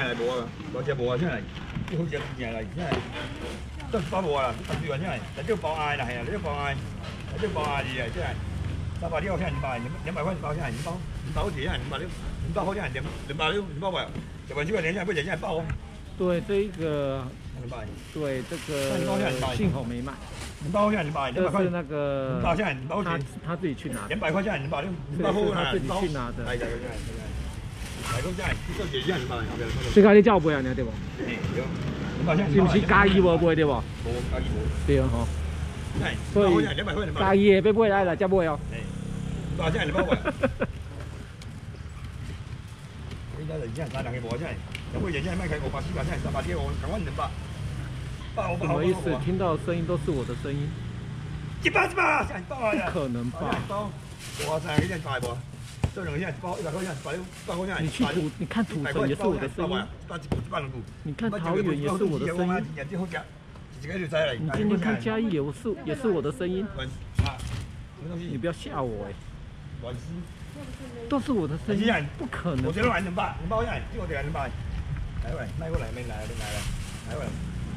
来无啊，多只无啊，啥来？你好食正来，啥来？都包无啦，包水完啥来？来就包爱啦，系啊，来就包爱，来就包爱的，啥来？300六啥200，200块包啥？你包好几样，200六，你包好啥？200六，你包不了？要不然这个连下不连下包哦。 对，这个，对这个幸好没卖。 你包下200， 这是那个包下你包他自己去拿 ，200块钱200六， 这是他自己去拿的。 来讲啥？你做几样200，后边。 这个你叫不呀？你对不？是不是加一无买对不？ 无加一无。 对吼。所以加一的要买来才买哦。 200块200块。你家人家3两个无钱，要买人家卖开500、400钱，300点我赶快200。 什么意思？听到的声音都是我的声音。 100，不可能吧？ 我才一件100不？这2件包100块钱，100块钱。 你去土，你看土城也是我的声音。你看桃园也是我的声音。你今天看嘉义也是我的声音。你不要吓我哎！都是我的声音，不可能。 我这来200，200块钱，这我这来200。来过来，卖过来，没来，来过来。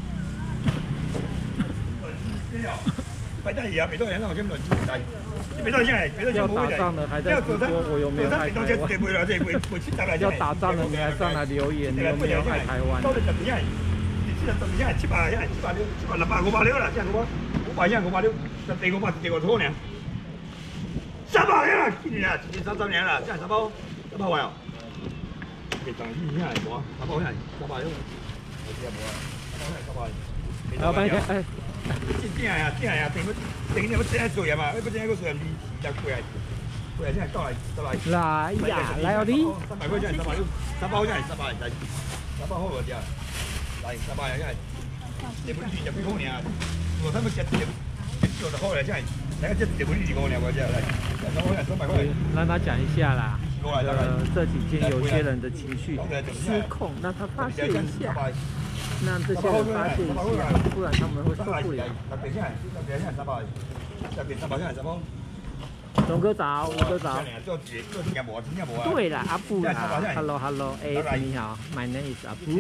摆在椅啊，别多人让我先冷静来。别到现在， 要打仗了还在直播，我有没有害台湾？要打仗了你还上来留言，你有没有害台湾？ 你现在等一下700，现在760、760、560了，现在500，现在560，这第500是第5多呢？300年了，今年啊，今年30年了，现在300块哦。别等，现在无，300块，300六，我这无啊，300。 老板，哎。 正啊，等要真做啊嘛，要真个做人2过来现在到来。 来呀，来哦你。 300块钱，300六，300块钱，300来，300好无只，来300啊，现在，这不是2块尔，我他们接做就好了，现在，那个这不是2块尔，我只来，300块钱，300块钱。 让他讲一下啦。这几天有些人的情绪失控，让他发泄一下。让这些人发泄一下，不然他们会受不了。龙哥早，吴哥早。对了，阿布啦 ，Hello， 哎，你好 ，My name is 阿布。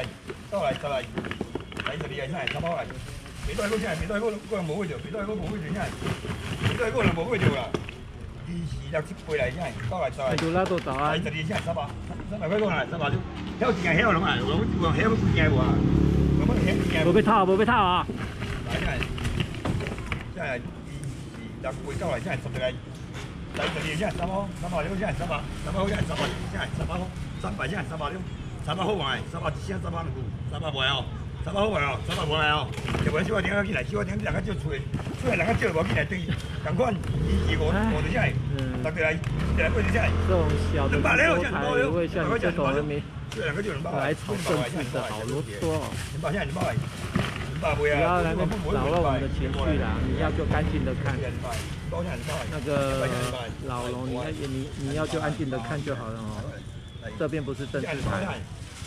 来这里啊，现在300块，别多一个现在，别多一个人无会着，别多一个无会着现在，别多一个人无会着啦。2467杯来现在，到来。就拉到早啊。来这里现在300块过来，300就。晓钱晓拢啊，有晓不钱无啊？无被套啊！来现在26杯到来，现在10来，来这里现在300现在300块现在300现在300块，300现在300好卖，300一箱300两股，300卖哦，300好卖哦，300无来哦，要不然小我点进来，小我点人家少出来人家少无进来对，同款225就现在，特别来过就现在，这种小的锅台也会像你这种人民。来炒政治的好啰嗦哦！不要来那扰乱我们的情绪啦！你要就干净的看。那个老龙，你要就安静的看就好了哦。这边不是政治台。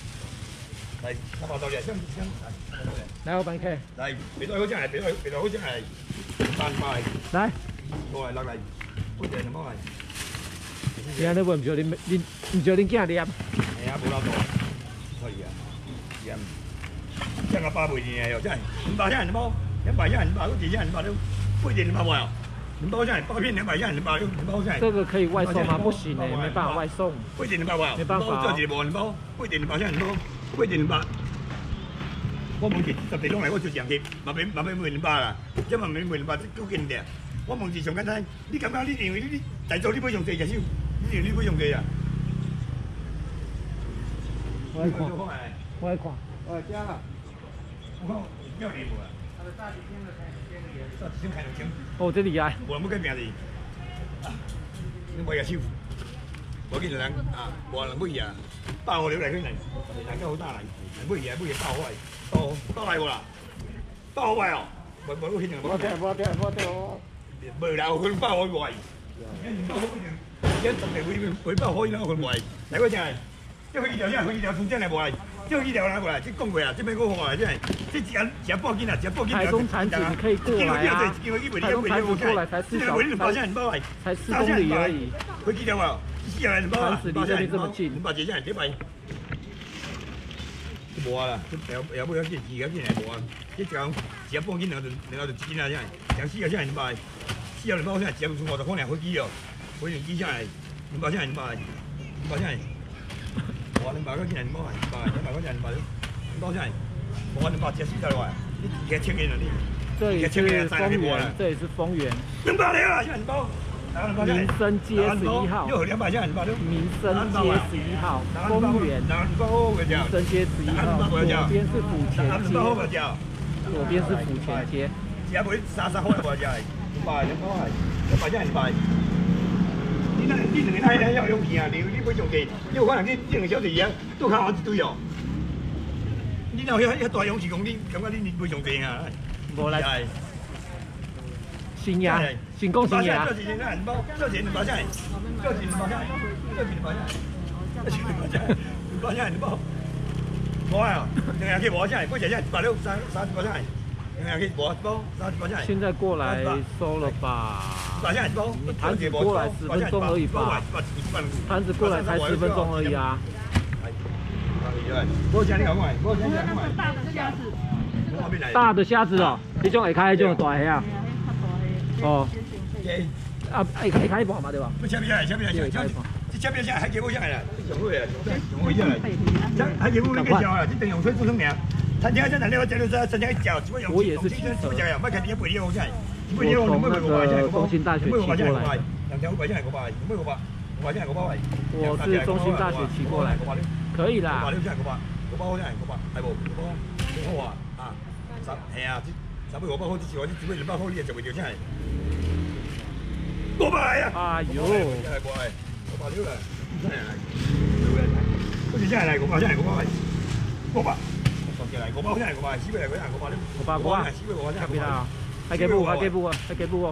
来，我帮你开。来，别多好进来，别多好进来。来。过来，来，不点什么来？你安尼问唔少恁囝念？哎呀，无老多，可以啊，盐，这个8倍呢哟，真系200现在200，200现在200，我几现在200六，8点200块哦，200现在8片200现在200六，200现在。这个可以外送吗？不行诶，没办法外送。8点200块哦，没办法。这一个无200，8点200现在200，8点200。我问是10地拢来，我就2集，嘛免卖200啦，这嘛免卖200，够紧的。我问是上简单，你感觉你认为你在座你买上济只手？你认为你买上济啊？我来看，我加了。我看要礼物啊。炸几千开2千。哦，这厉害。无人要跟名字。你买个手，无见人啊，无人买啊，8号流来去来，人家好打来，买8号来，到来无啦？8号卖哦，无我现在无。无啦，有分8号卖。而10地会8号以后分卖，来我正来。这飞机条，从这来无来，这飞机条拿过来，这讲过啊，这边我话来，这一半斤啊，台中产子你可以过来啊，台中产子过来才4公里而已。飞机条啊，产子离这边这么近。200几现在200， 无啊啦，也不要见几个进来无啊，这讲只半斤两就1斤啊，这样4个这样2百，4个2百，这样只50块飞机哦，飞2机下来2百这样2百这样，哇200块进来2百块这样200，多少钱？我200只400块，你几千元了你？ 这也是丰原，这也是丰原。 200了，现在2包。 民生街11号，民生街11号，丰原民生街11号，左边是府前街，左边是府前街。 只不30块无只，200块，你2个那要用钱啊？你买上计，你有可能去1个小时啊，都看完一堆哦。你若遐大勇士讲，你感觉你买上计啊？ 无来。新鸭，新公新鸭。 这钱2包，这钱2包下来，这钱2包下来，这钱2包下来，这钱2包下来，2包下来2包。无啊，2个去无下来，不只下160、30包下来，2个去无1包，30包下来。 现在过来收了吧？盘子过来10分钟而已吧？盘子过来才10分钟而已啊。 我讲你好买，我讲你好买。 大的虾子哦，这种会开这种大虾啊。哦，啊，会开半嘛对吧？ 不切片，切片，这切片下还给我下来了，上好呀，上好下来。还给我那个叫啊，这等用水煮成名。餐厅现在2只3只叫，只用水煮呀，别看你不100下，不100我们从中兴大学骑过来。 2条500下来500，500下来500。 我是中兴大学骑过来，可以啦。 500下来500，500下来500，系无？500，挺好啊，啊，系啊。300、500块，只200、200块，你也就袂着啥？500啊！ 哎呦 ，500了，真系，好似真系嚟500，真系500，500，真系500，真系500，400嚟500，500了 ，500啊，400真系500，还给不？还给不？还给不？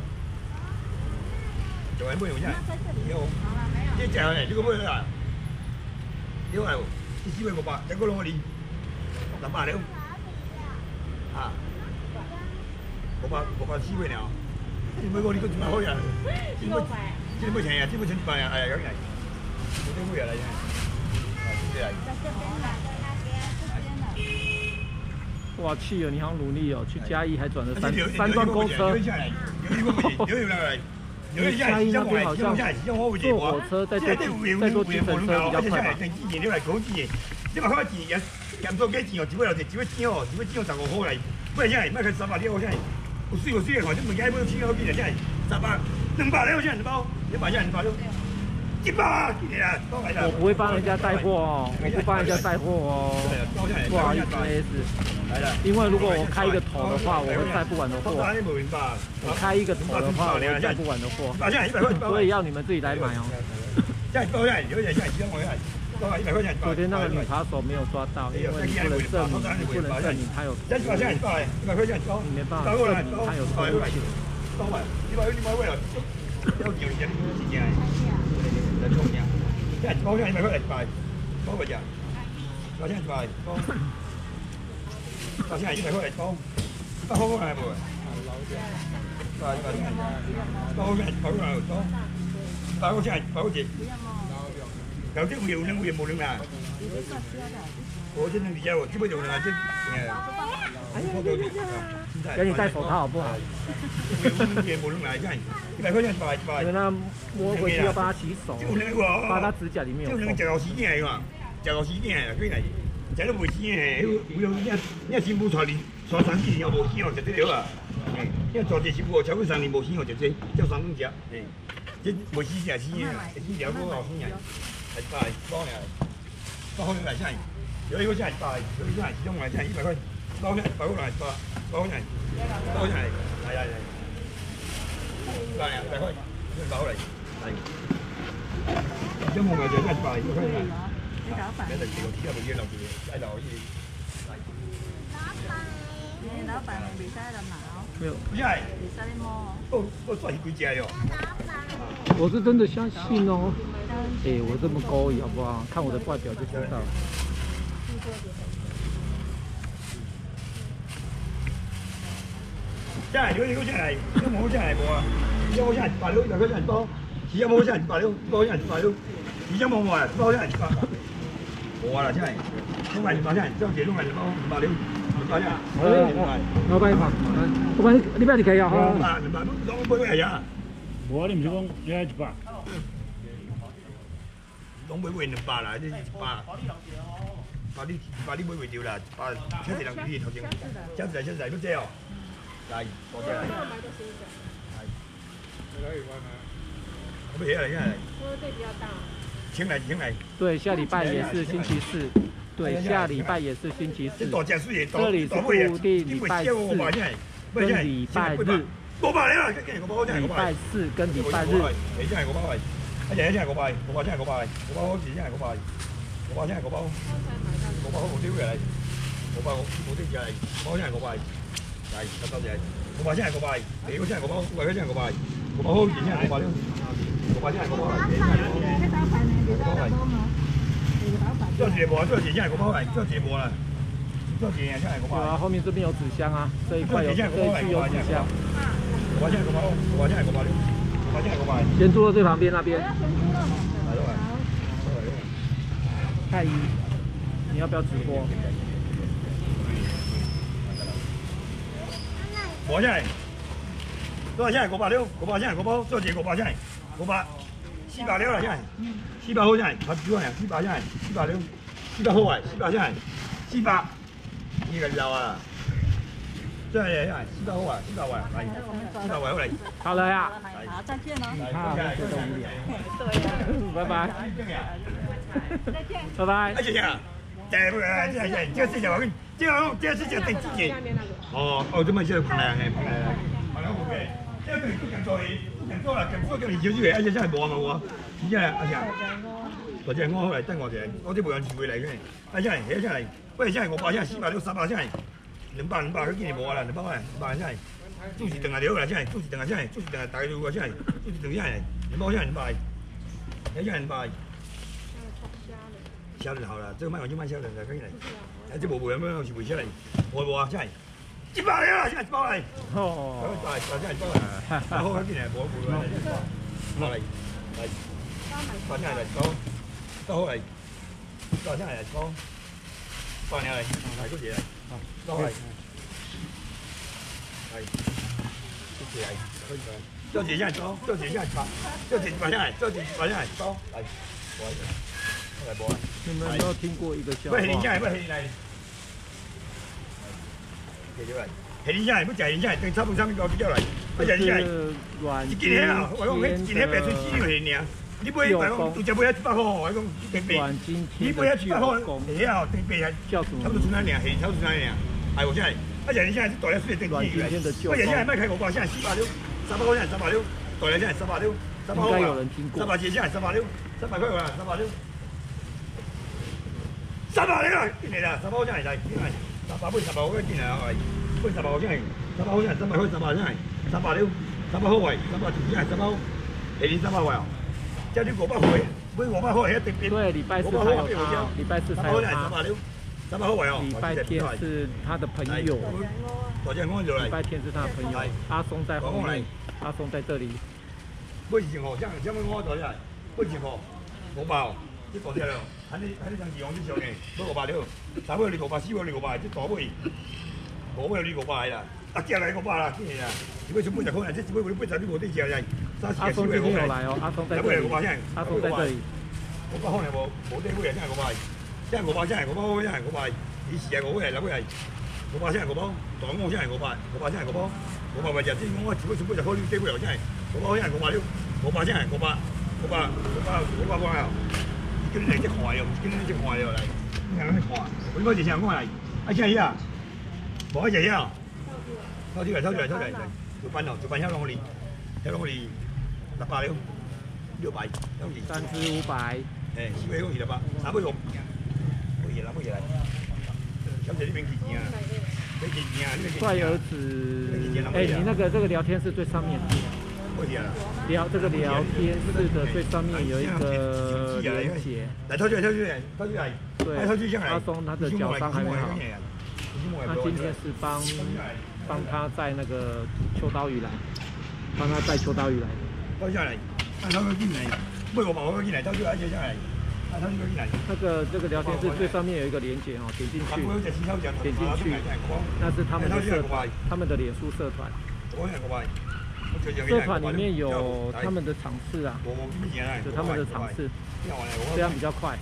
仲系咩用真系？呢只係呢個咩啊？呢個係400、500，一個2年，800了，啊。500、400了，你每個你都做乜好呀？你冇錢呀？你冇錢辦呀？哎呀，有人，我都會呀，嚟嘅， 哇，去了，你好努力哦，去嘉義還轉了3段公車。嘉義那邊好像坐火車再坐計程車比較快吧。 你話開錢，人做幾錢哦？只會錢哦，15塊嚟，不然真係乜佢300幾好真係。有水嘅話，你物件要錢好幾嚟，真係300、200了，真係包，100真係200了，100啊！ 我不會幫人家帶貨哦，我不幫人家帶貨哦，不好意思，因為如果我開一個頭的話，我會帶不完的貨。我開一個頭的話，我會帶不完的貨，所以要你們自己來買哦。昨天那個女扒手沒有抓到，因為你不能證明他有偷，你沒辦法證明他有偷錢。 有啲會用啦。我真係理解喎，基本用啦， 給你戴手套好不好？ 冇用啦，真係100塊真係因為他摸回去要幫他洗手，把他指甲裡面有縫。 就係時間嚟㗎，就係時間嚟，佢嚟，就都冇時間係，你新婦傳3幾年又冇洗哦，就這了啊。因為做這新婦超過3年冇洗哦，就這叫3公隻，這冇洗淨洗嘅，洗了嗰個洗嘅。100包嚟，100塊嚟真係，有呢個真係100，有呢個真係始終係真係100塊，包真係100塊嚟100，包真係係，100塊，100塊嚟，係，一冇咪就真係100，100塊嚟，一定條鐵啊，冇嘢留住，喺度可以。 你老闆未使咁鬧？ 沒有， 因為未使你摸。 我賺幾隻喲。 我是真的相信哦。哎，我这么高好不好？看我的外表就知道。 真係，如果你嗰隻係，都冇真係冇啊！而家我真係100了，100塊真係多，而家冇真係100了，包真係100了，而家冇冇啊，包真係100。冇啊啦，真係。 弄来2包下，这样子弄来2包2包6，2包下。 老板好，老板你不要离开呀，哈。 2包，拢买过来呀。 无，你唔是讲你100？ 拢买2包啦，这是1包。把你买袂着啦，把车子人去头前，车子来不这哦，来，多谢来。我不来了，现在。 对比较大。 请来。 对，下礼拜也是星期四。对，下礼拜也是星期四。 这里是固定礼拜四跟礼拜日。 500了， 礼拜四跟礼拜日。 现在500块，现在500，500现在500，500好现在500，500现在500，500好无丢来，500无丢来，500现在500，来，多谢，500现在500，你现在500，500现在500，500好现在500了，500现在500。做节目，做节现在500块，做节目啦，做节现在500。 有啊，后面这边有纸箱啊，这一块有，这一区有纸箱。 500现在500，500现在500，500现在500。 先坐到最旁边那边。太医，你要不要直播？ 多少钱？多少钱？560，500现在500，做节500现在500，400了现在，400好现在，他几万呀？400现在，460，400好哎，400现在，400，你个老啊！这现在400好啊，400万来，400万好来。 好了呀。 好，再见喽。 好，再见。 对。 拜拜。 再见。 拜拜。 哎呀，再不来，这事情我跟，这事情定自己。哦，这么些旁来，后面，这个不敢做了，敢做叫你少少的，而且真係無嘛，真係阿姐，或者我好嚟等我哋，我啲無人住會嚟嘅，阿姐，而家真係，喂真係500真係400了300真係，200佢見你無啦，200啊，200真係，做時定係了啦真係，做時定係真係，做時定係大咗個真係，做時定真係，200真係200，而家200。少人好啦，這個賣完就賣少人啦，可以嚟，這無咁樣是為啥嚟？無啊，真係。100了，现在100来。哦。来，现在100来。好，快进来，无来。来，快进来走，走好来，走进来走，放下来，来过节来，走来，来，过节来，可以来，走节下走，走节下走，走节放下来，走节放下来走，来，来播。 你们有没有听过一个笑话？ 不黑下来，不黑来。黑林虾，不食林虾，等差不多高几条来。不食林虾，一斤遐啊，我讲迄一斤遐白出4两尔。你买100公，拄只买遐100块，我讲特别。你买遐100块，遐哦特别差不多出那尔，黑差不多出那尔。哎，我现在，不食林虾是大了水等级来。不食林虾卖开500，现在400了，300块现在300了，大了现在300了，300块啊，300钱现在300了，300块啊，300了，300了，进来啦，300块现在来，进来，300买300块进来啊，买300块现在，300块现在300块300现在，300了，300好位，300现在300，下年300位哦，这你500块，买500块遐特别， 对，礼拜4才有他，礼拜4才有他。 300好位哦， 礼拜天是他的朋友，礼拜天是他的朋友，阿松在后面，阿松在这里。 买2号，这样我多少？买2号，500哦，这大只了，喊你当时用这上嘅，买500了，3尾你500，4尾你500，这大尾，5尾你500啦，大只来500啦，真係啦，如果想80塊，這1尾80你冇得食嚟，30幾4尾500。 阿松在这里，阿松在这里。 500可能冇得尾啊，真係500，真係500，真係500，真係500，以前係5尾，6尾係500，真係500，大我真係500，500真係500咪就即我只不過就可以得尾又真係500真係500了，500真係500啊！叫你嚟只看又，叫你只看又嚟，你睇看，我應該就想講嚟，啊真係啊，冇一隻啊，抽出嚟，做班遐攏你600了，600，3 支500， 誒，4尾講200，3尾講，冇嘢啦，小姐你免記錢啊，免記錢啊， 帅儿子，哎，你那个这个聊天室最上面。这个聊天室的最上面有一个连结。 来，掏出来。 对，阿松他的脚伤还没好，他今天是帮他载那个秋刀鱼来，帮他载秋刀鱼来。 掏下来，掏进来，买500块进来，掏出来，接下来， 那个这个聊天室最上面有一个连结哦，点进去，那是他们的社团，他们的脸书社团。社团里面有他们的场次啊，有他们的场次，这样比较快。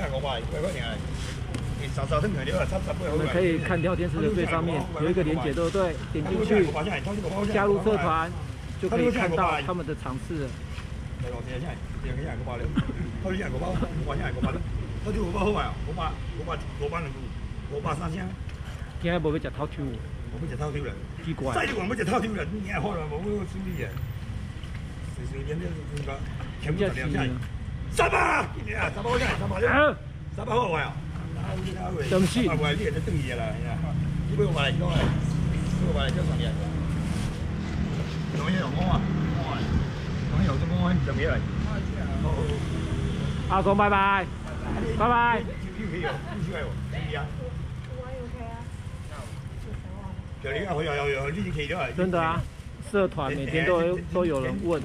我们可以看聊天室的最上面有一个连结，对不对？点进去加入社团，就可以看到他们的场次了。今日无要食透抽， 我要食透抽啦， 奇怪。 再你讲要食透抽啦，你也好啦，无要处理啊。随点了就讲，全部10点300，今年啊300块，300好块哦。 对不起。 300块你也得等伊啦，你要买来讲来，要买来叫啥物啊？有我啊，有这我就没来。 阿公，拜拜，拜拜。真的啊，社团每天都有人问。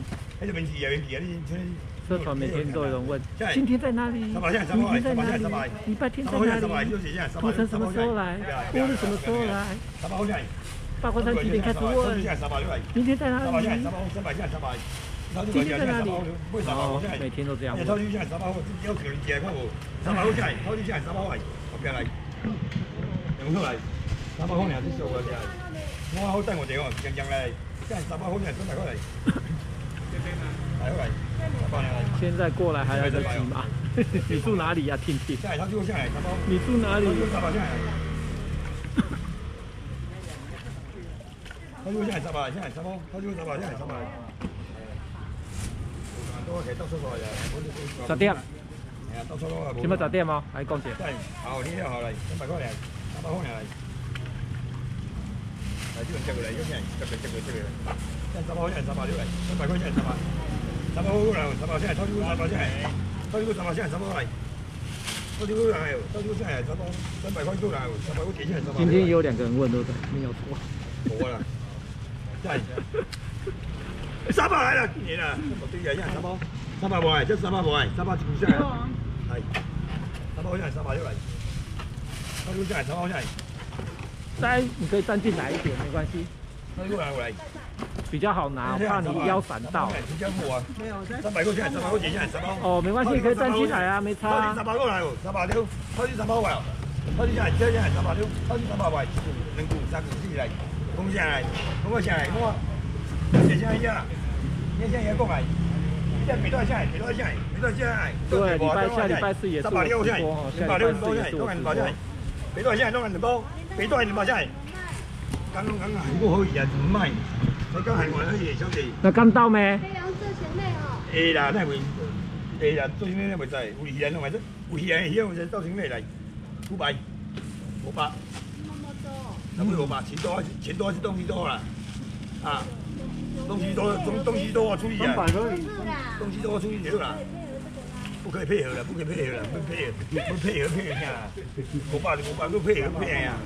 社团每天都有人问，今天在哪里？明天在哪里？礼拜天在哪里？涂城什么时候来？锅是什么时候来？大关山几点开始问？明天在哪里？今天在哪里？哦，每天都这样问。 我好等我哋哦，将来，真系300块钱，300块嚟。来过来，300嚟。 现在过来还来得及吗？你住哪里呀，婷婷？你住哪里？ 他就现在300，现在300，他就300，现在300。 10點。 到初咯， 點解10點啊？喺講住。 好，呢啲好嚟，300塊嚟，300塊嚟。嚟呢個接過嚟，呢啲接過嚟。真係300塊，真係300嚟，300塊真係300。300塊嚟，300先係，偷啲300先係，偷啲300先係300嚟。偷啲係，偷啲先係300塊都嚟，300塊幾先係300。 今天也有2個人問，對不對？沒有錯。 冇啦，真係。300嚟啦，今年啊，對呀，真係300冇係，真300冇係，300全部先係，係300先係300嚟，偷啲先係300先係。 塞，你可以站进来一点，没关系。比较好拿，怕你腰闪到。 没有，300块钱，300块钱现在300。 哦，没关系，可以站进来啊，没差。 300块来哦，300条，偷啲300块哦，偷啲现在300条，偷啲300块，2股3股4来，讲下来，讲下来，我，现在呀，你现在也讲来，现在没多少钱，没多少钱，没多少钱。 对，礼拜4也是 360块钱，360块钱，多少钱？没多少钱，多少钱包？俾多200錢，梗我可以啊，唔係，你梗係我可以小弟。 那剛到沒？ 飛揚最前面哦。 會啦，真係會。會啦，最前面咪就係會人，或者會人，而家我就到前面嚟，500，500。 那麼多。 咁會500，錢多是東西多啦，啊，東西多我注意啊，東西多注意咗啦。不可以配合了，不可以配合了，不配合呀！500都配合呀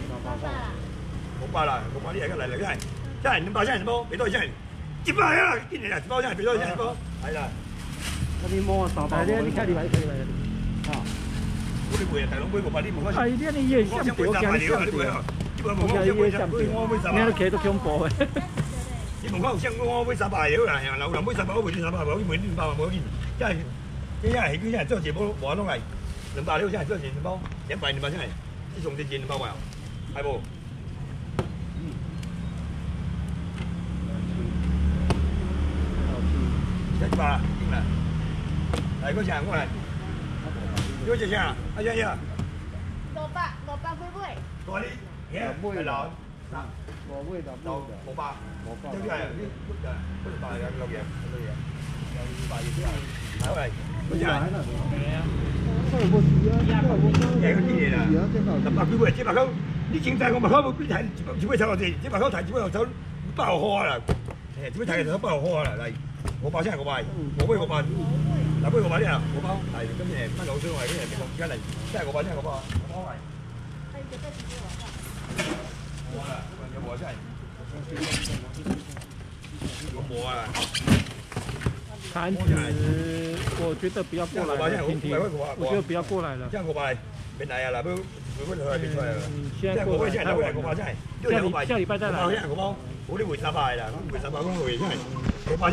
！500啦，500你而家嚟，真係200先係冇，俾多錢，100啦，今年啊，100先係俾多錢冇，係啦。 嗰啲摸手包，你看你買，啊！ 我啲會啊，大佬每500你冇開。 係啲你越想掉，驚想掉。我越想掉，你都企到恐怖嘅。 你門口想我買300料啦，樓上買300，我買300，我買200，冇見，真係。今日係佢真係做節目冇得嚟，200真係做節目，200真係，自從啲200位，係冇。100啦，掂啦。嚟嗰隻我嚟，嗰隻先啊，阿姐啊。 500會唔會？ 嗰啲嘢會啦，嗱，我會就500，呢啲係呢8嘅老嘢，老嘢，有200嘢先係，係咪？嗰隻係。嘢嗰啲嘢啦，100幾位，100口，你現在我100口，你睇只會睇我哋，100口睇只會有手爆開啦，誒只會睇就爆開啦，嚟500先係500，我杯500，嗱杯500啲啊，500，係今日乜老水位嗰啲人而家嚟，真係500真係500，我係。冇啦，有冇真係？有冇啊？ 产值，我觉得不要过来了，婷婷，我觉得不要过来了。 这样500来，别来啊啦，不出来别出来了。 现在过来太晚了。下礼拜再来。 500，我你卖300啦，我卖300，我卖500。